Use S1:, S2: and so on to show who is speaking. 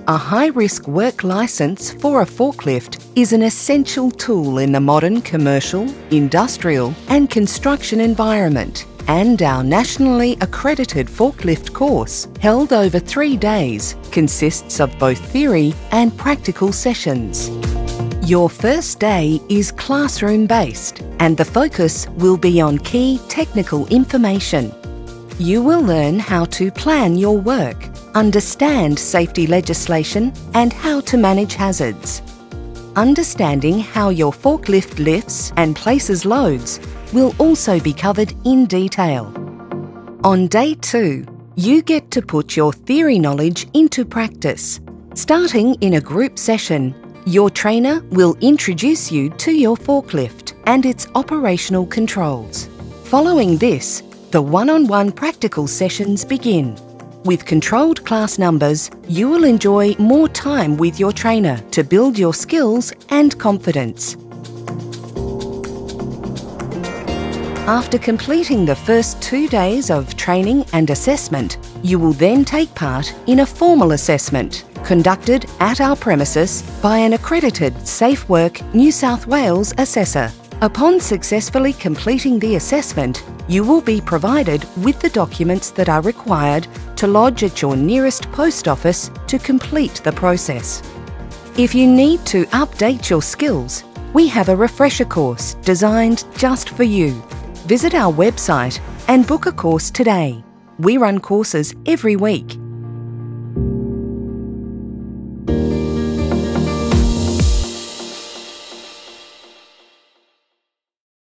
S1: A high-risk work licence for a forklift is an essential tool in the modern commercial, industrial and construction environment, and our nationally accredited forklift course, held over 3 days, consists of both theory and practical sessions. Your first day is classroom-based, and the focus will be on key technical information. You will learn how to plan your work, understand safety legislation and how to manage hazards. Understanding how your forklift lifts and places loads will also be covered in detail. On day 2, you get to put your theory knowledge into practice. Starting in a group session, your trainer will introduce you to your forklift and its operational controls. Following this, the one-on-one practical sessions begin. With controlled class numbers, you will enjoy more time with your trainer to build your skills and confidence. After completing the first 2 days of training and assessment, you will then take part in a formal assessment conducted at our premises by an accredited Safe Work New South Wales assessor. Upon successfully completing the assessment, you will be provided with the documents that are required to lodge at your nearest post office to complete the process. If you need to update your skills, we have a refresher course designed just for you. Visit our website and book a course today. We run courses every week